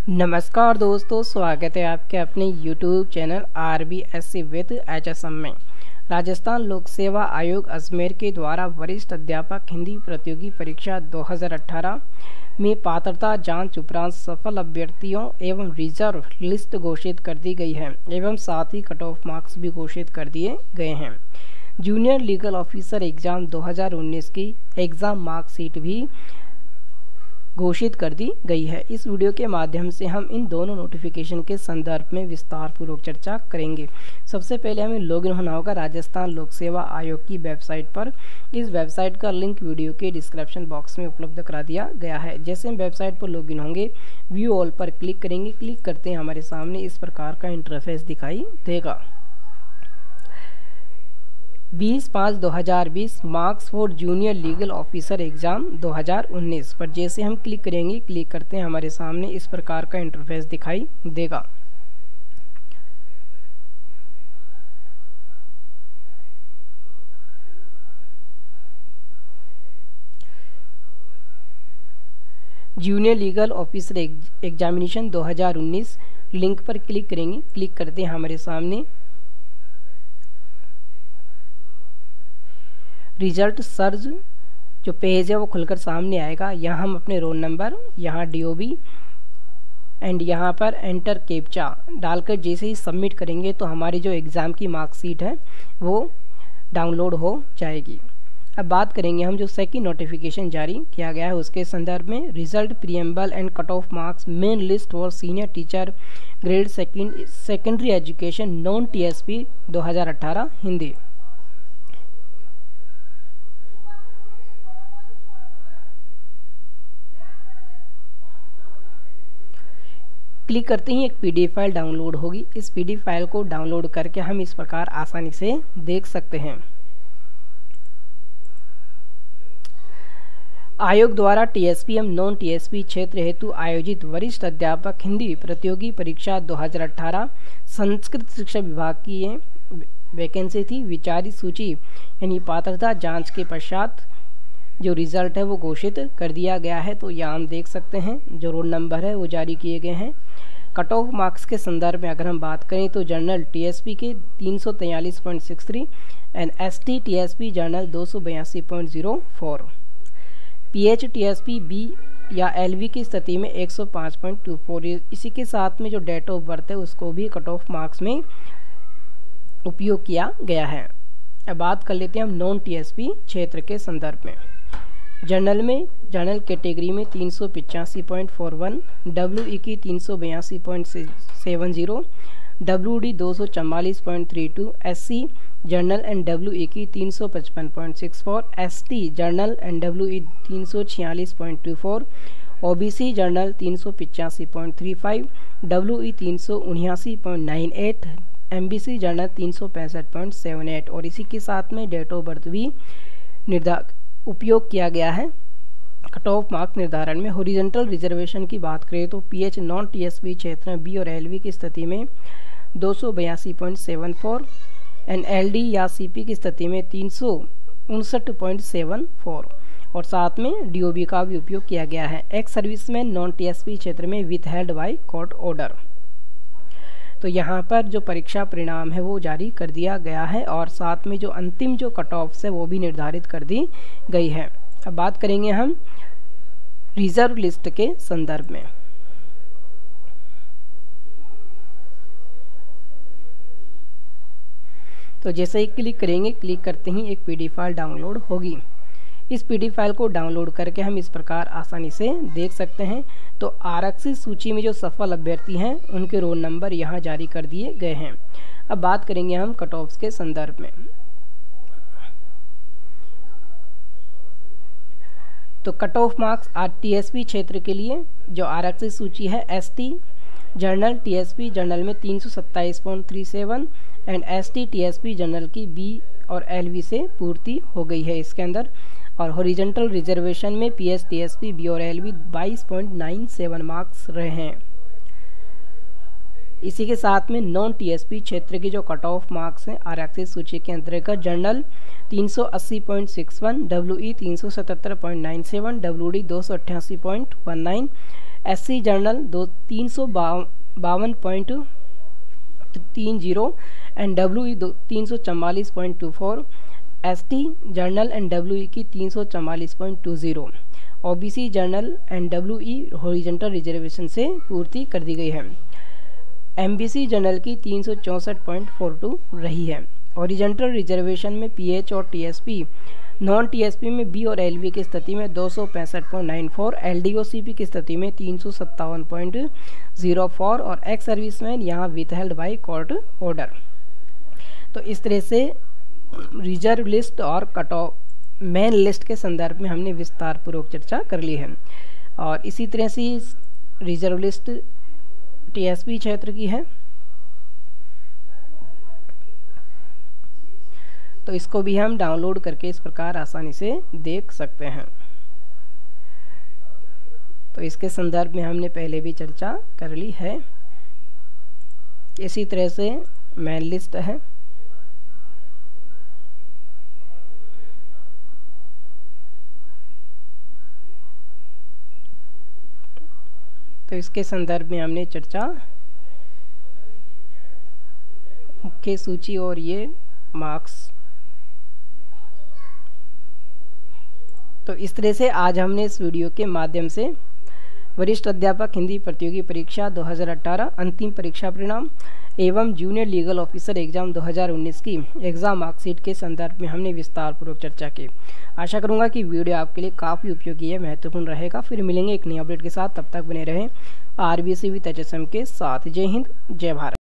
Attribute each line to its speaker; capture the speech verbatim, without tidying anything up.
Speaker 1: नमस्कार दोस्तों, स्वागत है आपके अपने YouTube channel R B S C with H S M में। राजस्थान लोक सेवा आयोग अजमेर के द्वारा वरिष्ठ अध्यापक हिंदी प्रतियोगी परीक्षा दो हज़ार अठारह में पात्रता जांच उपरांत सफल अभ्यर्थियों एवं रिजर्व लिस्ट घोषित कर दी गई है एवं साथ ही कट ऑफ मार्क्स भी घोषित कर दिए गए हैं। जूनियर लीगल ऑफिसर एग्जाम दो हज़ार उन्नीस की एग्जाम मार्कशीट भी घोषित कर दी गई है। इस वीडियो के माध्यम से हम इन दोनों नोटिफिकेशन के संदर्भ में विस्तार पूर्वक चर्चा करेंगे। सबसे पहले हमें लॉगिन होना होगा राजस्थान लोक सेवा आयोग की वेबसाइट पर। इस वेबसाइट का लिंक वीडियो के डिस्क्रिप्शन बॉक्स में उपलब्ध करा दिया गया है। जैसे हम वेबसाइट पर लॉगिन होंगे, व्यू ऑल पर क्लिक करेंगे। क्लिक करते हैं हमारे सामने इस प्रकार का इंटरफेस दिखाई देगा। बीस पाँच दो हज़ार बीस marks for junior legal officer exam दो हज़ार उन्नीस पर जैसे हम क्लिक करेंगे, क्लिक करते हैं हमारे सामने इस प्रकार का इंटरफेस दिखाई देगा। जूनियर लीगल ऑफिसर एग्जामिनेशन दो हज़ार उन्नीस लिंक पर क्लिक करेंगे। क्लिक करते हैं हमारे सामने रिजल्ट सर्च जो पेज है वो खुलकर सामने आएगा। यहाँ हम अपने रोल नंबर, यहाँ डीओबी एंड यहाँ पर एंटर कैप्चा डालकर जैसे ही सबमिट करेंगे तो हमारी जो एग्ज़ाम की मार्कशीट है वो डाउनलोड हो जाएगी। अब बात करेंगे हम जो सेकंड नोटिफिकेशन जारी किया गया है उसके संदर्भ में। Result preamble and cut off marks main list for senior teacher grade second secondary education non TSP दो हज़ार अठारह हिंदी। क्लिक करते ही एक पीडीएफ फाइल डाउनलोड होगी। इस पीडीएफ फाइल को डाउनलोड करके हम इस प्रकार आसानी से देख सकते हैं। आयोग द्वारा टीएसपी एवं नॉन टीएसपी क्षेत्र हेतु आयोजित वरिष्ठ अध्यापक हिंदी प्रतियोगी परीक्षा दो हज़ार अठारह संस्कृत शिक्षा विभाग की ये वैकेंसी थी। विचारित सूची यानी पात्रता जांच के पश्चात जो रिजल्ट है वो घोषित कर दिया गया है। तो यहाँ हम देख सकते हैं जो रोल नंबर है वो जारी किए गए हैं। कट ऑफ मार्क्स के संदर्भ में अगर हम बात करें तो जनरल टीएसपी के तीन सौ तैंतालीस point six three and ST TSP general दो सौ बयासी point zero four, PH TSP B या एलवी की स्थिति में एक सौ पाँच पॉइंट टू फोर। इसी के साथ में जो डेट ऑफ बर्थ है उसको भी कट ऑफ मार्क्स में उपयोग किया गया है। अब बात कर लेते हैं हम नॉन टीएसपी क्षेत्र के संदर्भ में। जनरल में जनरल कैटेगरी में तीन सौ पिचासी point four one, W E की तीन सौ बयासी point seven zero, W D दो सौ चवालीस point three two, S C general and W E की तीन सौ पचपन point six four, S T general and W E तीन सौ छियालीस point two four, O B C general तीन सौ पिचासी point three five, W E तीन सौ उन्यासी point nine eight, M B C general तीन सौ पैंसठ पॉइंट सेवन एट और इसी के साथ में डेट ऑफ बर्थ भी निर्धारित उपयोग किया गया है कट ऑफ मार्क्स निर्धारण में। हॉरिजॉन्टल रिजर्वेशन की बात करें तो पीएच नॉन टीएसपी क्षेत्र में बी और एलवी की स्थिति में दो सौ बयासी point seven four and LD या सीपी की स्थिति में तीन सौ उनसठ पॉइंट सेवन फोर और साथ में डीओबी का भी उपयोग किया गया है। एक्स सर्विसमैन नॉन टीएसपी क्षेत्र में withheld by court order. तो यहाँ पर जो परीक्षा परिणाम है वो जारी कर दिया गया है और साथ में जो अंतिम जो कट ऑफ्स है वो भी निर्धारित कर दी गई है। अब बात करेंगे हम रिजर्व लिस्ट के संदर्भ में। तो जैसे ही क्लिक करेंगे, क्लिक करते ही एक पीडीएफ फाइल डाउनलोड होगी। इस पीडीएफ फाइल को डाउनलोड करके हम इस प्रकार आसानी से देख सकते हैं। तो आरक्षित सूची में जो सफल अभ्यर्थी हैं उनके रोल नंबर यहाँ जारी कर दिए गए हैं। अब बात करेंगे हम कट ऑफ्स के संदर्भ में। तो कट ऑफ मार्क्स आर टीएसपी क्षेत्र के लिए जो आरक्षित सूची है एसटी जनरल टीएसपी जनरल में तीन सौ सत्ताईस point three seven and ST TSP general की बी और एलवी से पूर्ति हो गई है इसके अंदर। और हॉरिजॉन्टल रिजर्वेशन में पीएच टीएसपी बी और एलवी बाईस पॉइंट नाइन सेवन मार्क्स रहे हैं। इसी के साथ में नॉन टीएसपी क्षेत्र की जो कट ऑफ मार्क्स हैं आरक्षित सूची के अंतर्गत जनरल तीन सौ अस्सी point six one, W E तीन सौ सतहत्तर point nine seven, W D दो सौ अट्ठासी point one nine, S C general दो तीन सौ बावन पॉइंट तीन जीरो एंड डब्ल्यू ई दो तीन सौ चवालीस point two four, S T general and W E की तीन सौ चवालीस point two zero, O B C general and W E horizontal reservation से पूर्ति कर दी गई है। एम बी सी जर्नल की तीन सौ चौंसठ पॉइंट फोर टू रही है। हॉरिजॉन्टल रिजर्वेशन में पी एच और T S P, non T S P में बी और एल बी की स्थिति में दो सौ पैंसठ point nine four, L D O C P की स्थिति में तीन सौ सत्तावन पॉइंट जीरो फोर और एक्स सर्विसमैन यहाँ विथहेल्ड बाय कोर्ट ऑर्डर। तो इस तरह से रिजर्व लिस्ट और कट ऑफ मेन लिस्ट के संदर्भ में हमने विस्तार पूर्वक चर्चा कर ली है। और इसी तरह से reserve list T S P क्षेत्र की है, तो इसको भी हम डाउनलोड करके इस प्रकार आसानी से देख सकते हैं। तो इसके संदर्भ में हमने पहले भी चर्चा कर ली है। इसी तरह से मेन लिस्ट है, तो इसके संदर्भ में हमने चर्चा मुख्य सूची और ये मार्क्स। तो इस तरह से आज हमने इस वीडियो के माध्यम से वरिष्ठ अध्यापक हिंदी प्रतियोगी परीक्षा दो हज़ार अठारह अंतिम परीक्षा परिणाम एवं जूनियर लीगल ऑफिसर एग्जाम दो हज़ार उन्नीस की एग्जाम मार्कशीट के संदर्भ में हमने विस्तार पूर्वक चर्चा की। आशा करूंगा कि वीडियो आपके लिए काफ़ी उपयोगी है, महत्वपूर्ण रहेगा। फिर मिलेंगे एक नई अपडेट के साथ, तब तक बने रहें R B S with H S S M साथ। जय हिंद, जय भारत।